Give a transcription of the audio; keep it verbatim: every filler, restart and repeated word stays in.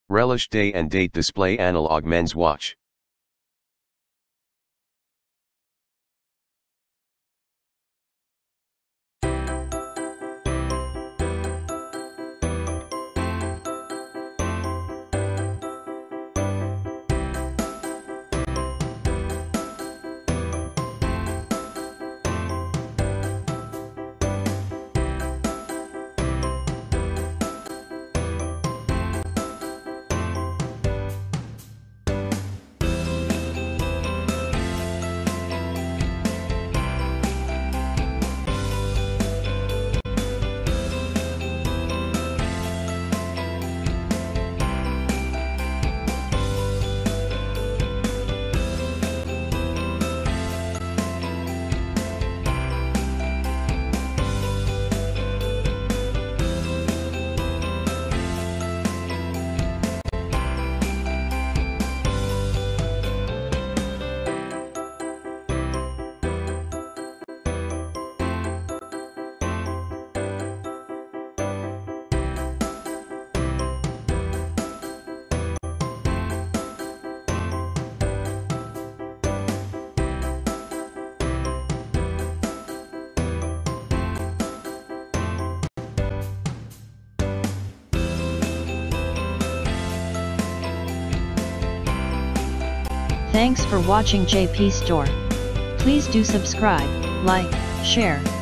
Relish day and date display analog men's watch. Thanks for watching J P Store. Please do subscribe, like, share,